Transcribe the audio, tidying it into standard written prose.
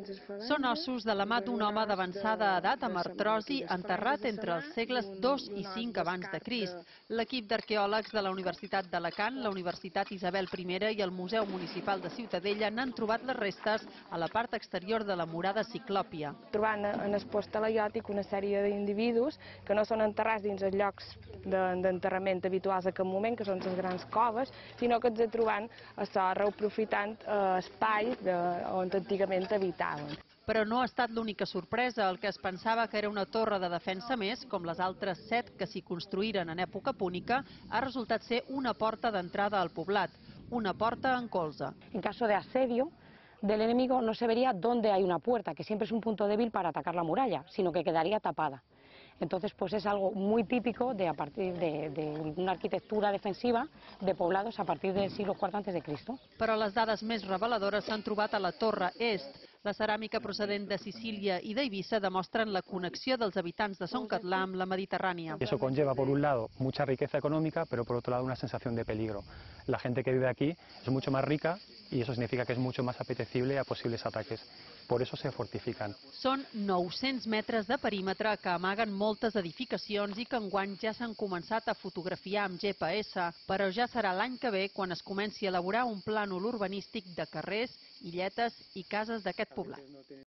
Són ossos de la mà d'un home d'avançada edat amb artrosi enterrat entre els segles II i V abans de Crist. L'equip d'arqueòlegs de la Universitat d'Alacant, la Universitat Isabel I i el Museu Municipal de Ciutadella n'han trobat les restes a la part exterior de la murada ciclòpia. Trobant en el post-talaiòtic una sèrie d'individus que no són enterrats dins els llocs d'enterrament habituals en aquest moment, que són les grans coves, sinó que els trobant a sorra aprofitant espais on antigament habitaven. Però no ha estat l'única sorpresa. El que es pensava que era una torre de defensa més, com les altres 7 que s'hi construïren en època púnica, ha resultat ser una porta d'entrada al poblat, una porta en colze. En caso de asedio del enemigo no se vería dónde hay una puerta, que siempre es un punto débil para atacar la muralla, sino que quedaría tapada. Entonces, pues es algo muy típico a partir de una arquitectura defensiva de poblados a partir del siglo IV a.C. Però les dades més reveladores s'han trobat a la Torre Est. La ceràmica procedent de Sicília i d'Eivissa demostren la connexió dels habitants de Son Catlà amb la Mediterrània. Eso conlleva, por un lado, mucha riqueza económica, pero por otro lado, una sensación de peligro. La gente que vive aquí es mucho más rica y eso significa que es mucho más apetecible a posibles ataques. Por eso se fortifican. Són 900 metres de perímetre que amaguen moltes edificacions i que enguany ja s'han començat a fotografiar amb GPS, però ja serà l'any que ve quan es comenci a elaborar un plànol urbanístic de carrers, illetes i cases d'aquest poblat.